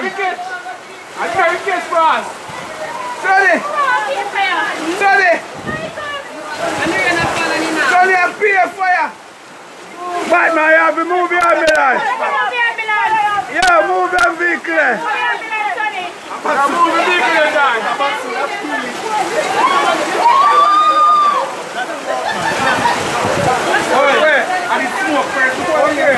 wicked for us. Sonny! Sonny! Sonny, I pay for you. Bad man, you have to move your ambulance. Yeah, move your vehicle. Move the vehicle, dog. Wait, I need smoke first. Okay,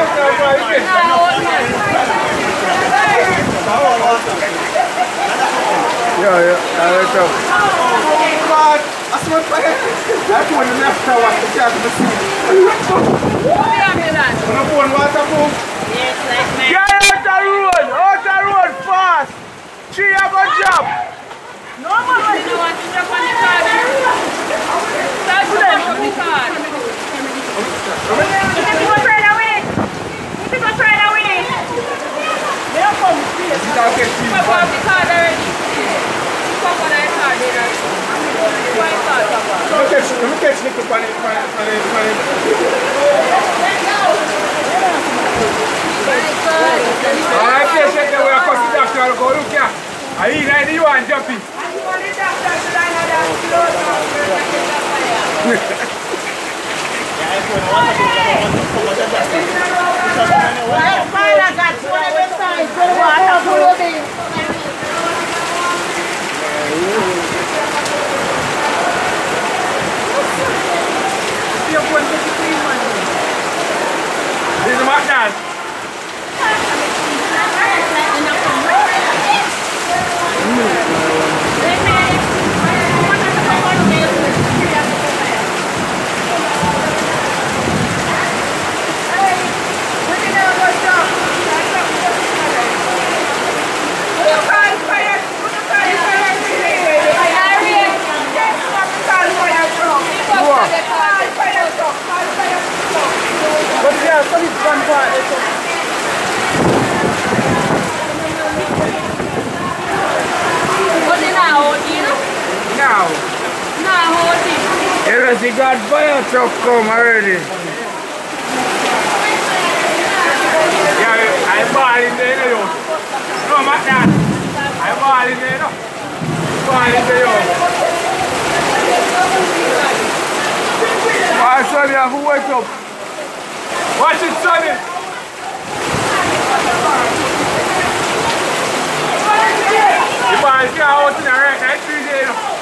yeah, that's up. God, I swear to God, that's when the left tower was the cat of the sea. No phone, waterproof. Yes, like me. Get out the road, fast. She have a job. No, Mama, you don't want to jump on the car. Start to jump on the car. You can go try that way. You can go try that way. They'll come, please. Come on the car already. Come on the car there. Let me catch Nick up on it. Alright, patient, we are going to the doctor. Go look here. I eat like you and jumping. This is McDonald's. He got fire truck come already. Yeah, I'm ball in there, you know. No, McDonald. I'm ball in there, no. Ball in there, you. Alright, Sonny, I have to wake up. Watch it, Sonny. The ball is out in the right, that's 3 days, you know.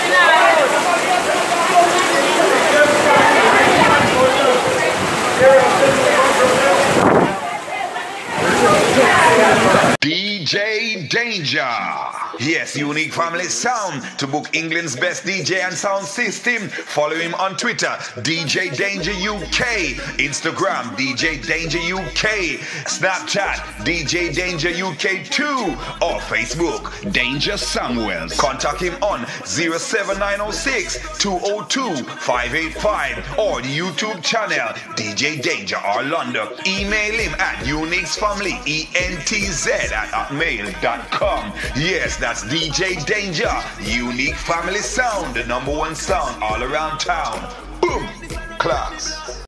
DJ Danger. Yes, Unique Family Sound. To book England's best DJ and sound system, follow him on Twitter, DJ Danger UK, Instagram, DJ Danger UK, Snapchat, DJ Danger UK 2, or Facebook, Danger Samuels. Contact him on 07906 202 585 or the YouTube channel DJ Danger Orlando. Email him at unixfamily@mail.com. Yes, that's DJ Danger, Unique Family Sound, the #1 sound all around town. Boom! Class.